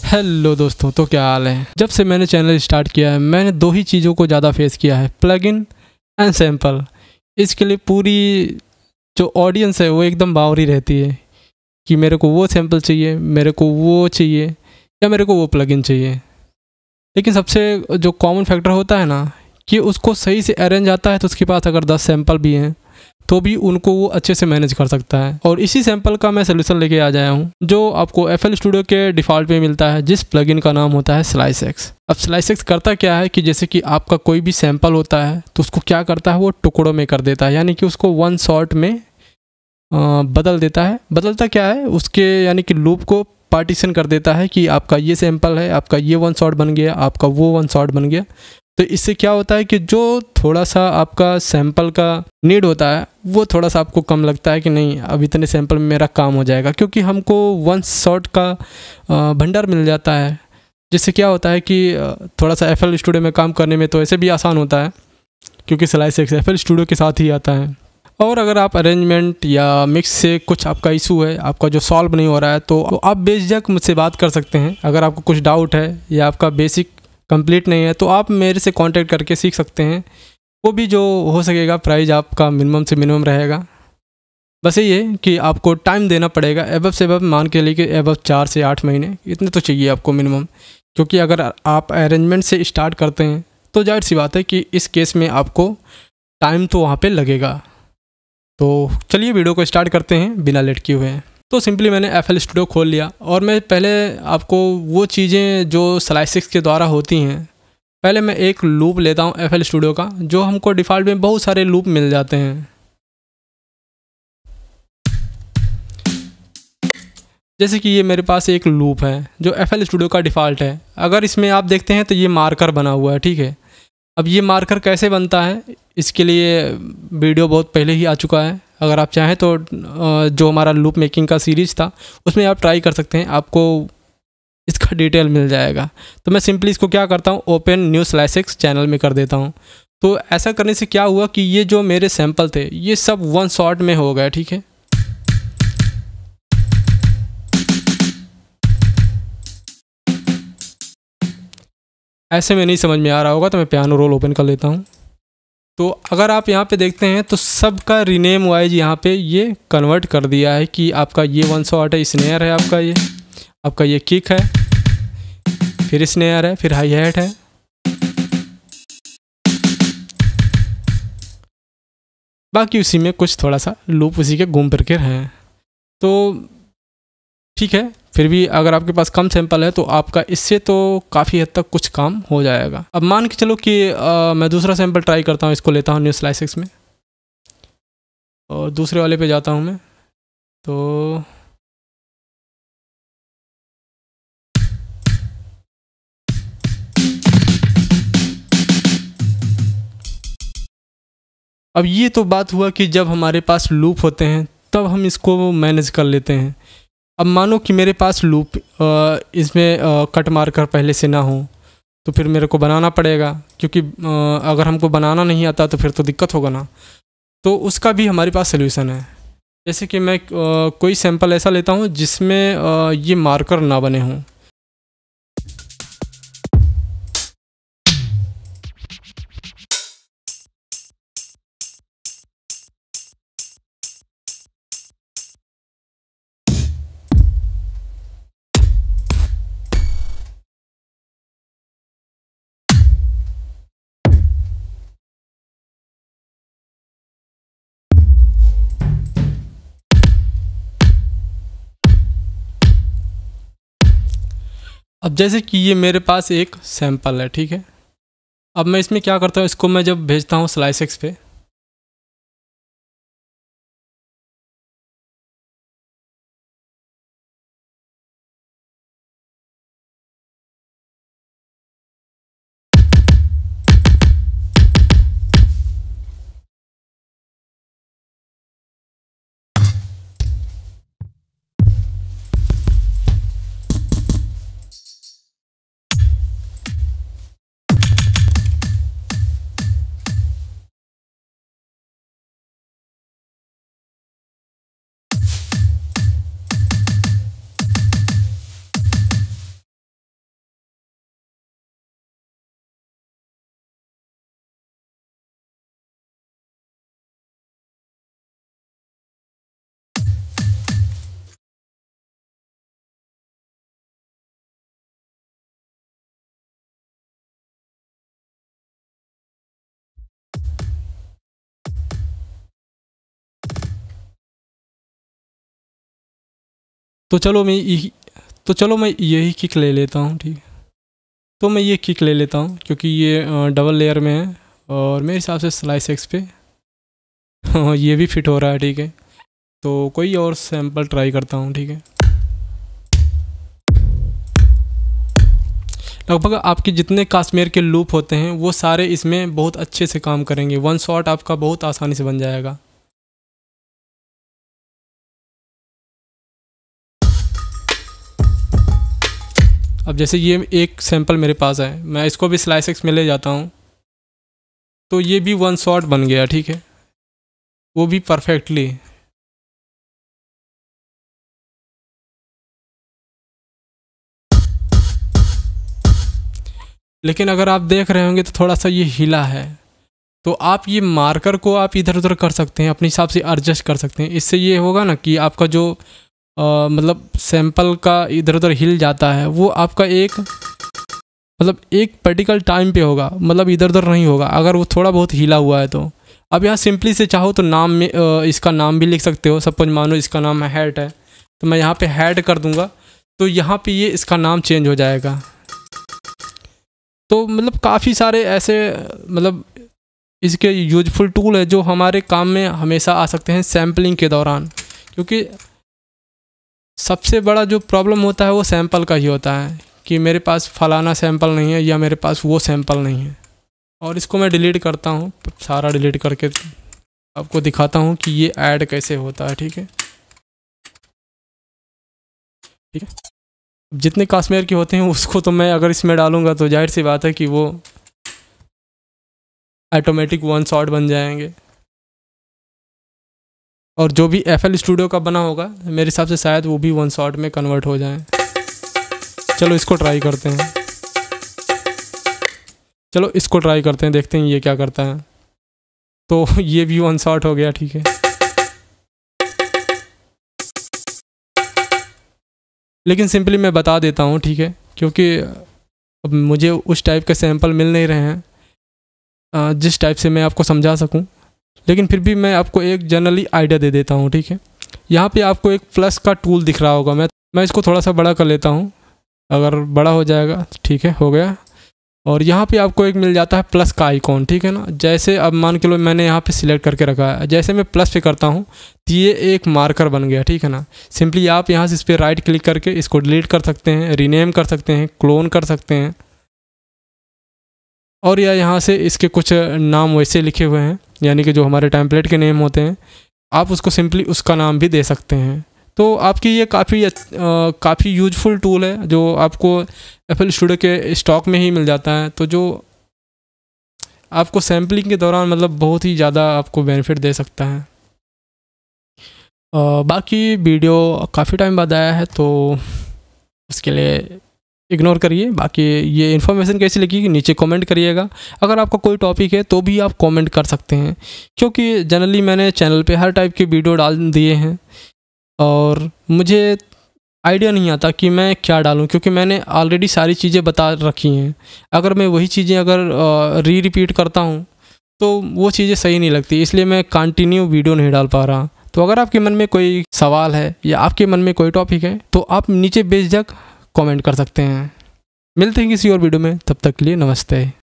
Hello दोस्तों, तो क्या हाल है। जब से मैंने चैनल स्टार्ट किया है मैंने दो ही चीज़ों को ज़्यादा फेस किया है, प्लगइन एंड सैम्पल। इसके लिए पूरी जो ऑडियंस है वो एकदम बावरी रहती है कि मेरे को वो सैम्पल चाहिए, मेरे को वो चाहिए या मेरे को वो प्लगइन चाहिए। लेकिन सबसे जो कॉमन फैक्टर होता है ना कि उसको सही से अरेंज आता है, तो उसके पास अगर 10 सैम्पल भी हैं तो भी उनको वो अच्छे से मैनेज कर सकता है। और इसी सैम्पल का मैं सोल्यूशन लेके आ जाया हूँ जो आपको FL स्टूडियो के डिफ़ॉल्ट में मिलता है, जिस प्लगइन का नाम होता है SliceX। अब SliceX करता क्या है कि जैसे कि आपका कोई भी सैम्पल होता है तो उसको क्या करता है, वो टुकड़ों में कर देता है, यानी कि उसको वन शॉट में बदल देता है। बदलता क्या है, उसके यानी कि लूप को पार्टीशन कर देता है कि आपका ये सैम्पल है, आपका ये वन शॉट बन गया, आपका वो वन शॉट बन गया। तो इससे क्या होता है कि जो थोड़ा सा आपका सैम्पल का नीड होता है वो थोड़ा सा आपको कम लगता है कि नहीं अब इतने सैम्पल में मेरा काम हो जाएगा, क्योंकि हमको वन शॉट का भंडार मिल जाता है। जिससे क्या होता है कि थोड़ा सा FL स्टूडियो में काम करने में तो ऐसे भी आसान होता है, क्योंकि SliceX FL स्टूडियो के साथ ही आता है। और अगर आप अरेंजमेंट या मिक्स से कुछ आपका इशू है, आपका जो सॉल्व नहीं हो रहा है, तो आप बेझिझक मुझसे बात कर सकते हैं। अगर आपको कुछ डाउट है या आपका बेसिक कंप्लीट नहीं है तो आप मेरे से कांटेक्ट करके सीख सकते हैं। वो भी जो हो सकेगा, प्राइस आपका मिनिमम से मिनिमम रहेगा। बस यही है कि आपको टाइम देना पड़ेगा। एबव से एबव मान के लिए कि एबव 4 से 8 महीने इतने तो चाहिए आपको मिनिमम, क्योंकि अगर आप अरेंजमेंट से स्टार्ट करते हैं तो जाहिर सी बात है कि इस केस में आपको टाइम तो वहाँ पे लगेगा। तो चलिए वीडियो को स्टार्ट करते हैं बिना लेट किए हुए। तो सिंपली मैंने FL स्टूडियो खोल लिया और मैं पहले आपको वो चीज़ें जो SliceX के द्वारा होती हैं, पहले मैं एक लूप लेता हूँ FL स्टूडियो का, जो हमको डिफ़ॉल्ट में बहुत सारे लूप मिल जाते हैं। जैसे कि ये मेरे पास एक लूप है जो FL स्टूडियो का डिफ़ॉल्ट है। अगर इसमें आप देखते हैं तो ये मार्कर बना हुआ है, ठीक है। अब ये मार्कर कैसे बनता है, इसके लिए वीडियो बहुत पहले ही आ चुका है। अगर आप चाहें तो जो हमारा लूप मेकिंग का सीरीज़ था उसमें आप ट्राई कर सकते हैं, आपको इसका डिटेल मिल जाएगा। तो मैं सिंपली इसको क्या करता हूँ, ओपन न्यू SliceX चैनल में कर देता हूँ। तो ऐसा करने से क्या हुआ कि ये जो मेरे सैंपल थे ये सब वन शॉट में हो गए, ठीक है। ऐसे में नहीं समझ में आ रहा होगा तो मैं पियानो रोल ओपन कर लेता हूँ। तो अगर आप यहाँ पे देखते हैं तो सबका रीनेम वाइज यहाँ पे ये कन्वर्ट कर दिया है कि आपका ये वन शॉट है, स्नेयर है, आपका ये किक है, फिर स्नेयर है, फिर हाई हैट है। बाकी उसी में कुछ थोड़ा सा लूप उसी के घूम फिर के हैं। तो ठीक है, फिर भी अगर आपके पास कम सैंपल है तो आपका इससे तो काफ़ी हद तक कुछ काम हो जाएगा। अब मान के चलो कि मैं दूसरा सैंपल ट्राई करता हूँ, इसको लेता हूँ न्यू SliceX में और दूसरे वाले पे जाता हूँ मैं। तो अब ये तो बात हुआ कि जब हमारे पास लूप होते हैं तब हम इसको मैनेज कर लेते हैं। अब मानो कि मेरे पास लूप इसमें कट मार्कर पहले से ना हो तो फिर मेरे को बनाना पड़ेगा, क्योंकि अगर हमको बनाना नहीं आता तो फिर तो दिक्कत होगा ना। तो उसका भी हमारे पास सलूशन है। जैसे कि मैं कोई सैंपल ऐसा लेता हूँ जिसमें ये मार्कर ना बने हों। अब जैसे कि ये मेरे पास एक सैंपल है, ठीक है। अब मैं इसमें क्या करता हूँ, इसको मैं जब भेजता हूँ SliceX पे तो चलो मैं यही किक ले लेता हूँ, ठीक है। तो मैं ये किक ले लेता हूँ क्योंकि ये डबल लेयर में है और मेरे हिसाब से स्लाइस एक्स पे ये भी फिट हो रहा है, ठीक है। तो कोई और सैंपल ट्राई करता हूँ, ठीक है। लगभग आपके जितने काश्मीर के लूप होते हैं वो सारे इसमें बहुत अच्छे से काम करेंगे। वन शॉट आपका बहुत आसानी से बन जाएगा। अब जैसे ये एक सैंपल मेरे पास है, मैं इसको भी स्लाइस एक्स में ले जाता हूँ तो ये भी वन शॉट बन गया, ठीक है, वो भी परफेक्टली। लेकिन अगर आप देख रहे होंगे तो थोड़ा सा ये हिला है, तो आप ये मार्कर को आप इधर उधर कर सकते हैं, अपने हिसाब से एडजस्ट कर सकते हैं। इससे ये होगा ना कि आपका जो मतलब सैंपल का इधर उधर हिल जाता है वो आपका एक पर्टिकुलर टाइम पे होगा, मतलब इधर उधर नहीं होगा अगर वो थोड़ा बहुत हिला हुआ है तो। अब यहाँ सिंपली से चाहो तो नाम में इसका नाम भी लिख सकते हो। सपोज मानो इसका नाम हैट है तो मैं यहाँ पे हैट कर दूँगा तो यहाँ पे ये इसका नाम चेंज हो जाएगा। तो मतलब काफ़ी सारे ऐसे मतलब इसके यूजफुल टूल है जो हमारे काम में हमेशा आ सकते हैं सैम्पलिंग के दौरान, क्योंकि सबसे बड़ा जो प्रॉब्लम होता है वो सैंपल का ही होता है कि मेरे पास फलाना सैंपल नहीं है या मेरे पास वो सैंपल नहीं है। और इसको मैं डिलीट करता हूँ, सारा डिलीट करके आपको दिखाता हूँ कि ये ऐड कैसे होता है, ठीक है। ठीक है, जितने काश्मीर के होते हैं उसको तो मैं अगर इसमें डालूंगा तो जाहिर सी बात है कि वो ऑटोमेटिक वन शॉट बन जाएंगे। और जो भी FL स्टूडियो का बना होगा मेरे हिसाब से शायद वो भी वन शॉट में कन्वर्ट हो जाए। चलो इसको ट्राई करते हैं, देखते हैं ये क्या करता है। तो ये भी वन शॉट हो गया, ठीक है। लेकिन सिंपली मैं बता देता हूँ, ठीक है, क्योंकि अब मुझे उस टाइप के सैंपल मिल नहीं रहे हैं जिस टाइप से मैं आपको समझा सकूं। लेकिन फिर भी मैं आपको एक जनरली आइडिया दे देता हूं, ठीक है। यहाँ पे आपको एक प्लस का टूल दिख रहा होगा, मैं इसको थोड़ा सा बड़ा कर लेता हूं, अगर बड़ा हो जाएगा, ठीक है, हो गया। और यहाँ पे आपको एक मिल जाता है प्लस का आइकॉन, ठीक है ना। जैसे अब मान के लो मैंने यहाँ पे सिलेक्ट करके रखा है, जैसे मैं प्लस पे करता हूँ तो ये एक मार्कर बन गया, ठीक है ना। सिंपली आप यहाँ से इस पर राइट क्लिक करके इसको डिलीट कर सकते हैं, रीनेम कर सकते हैं, क्लोन कर सकते हैं। और या यहाँ से इसके कुछ नाम वैसे लिखे हुए हैं, यानी कि जो हमारे टेम्पलेट के नेम होते हैं, आप उसको सिंपली उसका नाम भी दे सकते हैं। तो आपकी ये काफ़ी यूजफुल टूल है जो आपको FL स्टूडियो के स्टॉक में ही मिल जाता है। तो जो आपको सैम्पलिंग के दौरान मतलब बहुत ही ज़्यादा आपको बेनिफिट दे सकता है। बाकी वीडियो काफ़ी टाइम बाद आया है तो उसके लिए इग्नोर करिए। बाकी ये इन्फॉर्मेशन कैसी लगी कि नीचे कमेंट करिएगा। अगर आपका कोई टॉपिक है तो भी आप कमेंट कर सकते हैं, क्योंकि जनरली मैंने चैनल पे हर टाइप के वीडियो डाल दिए हैं और मुझे आइडिया नहीं आता कि मैं क्या डालूं, क्योंकि मैंने ऑलरेडी सारी चीज़ें बता रखी हैं। अगर मैं वही चीज़ें अगर रिपीट करता हूं तो वो चीज़ें सही नहीं लगती, इसलिए मैं कंटिन्यू वीडियो नहीं डाल पा रहा। तो अगर आपके मन में कोई सवाल है या आपके मन में कोई टॉपिक है तो आप नीचे बेझिझक कमेंट कर सकते हैं। मिलते हैं किसी और वीडियो में, तब तक के लिए नमस्ते।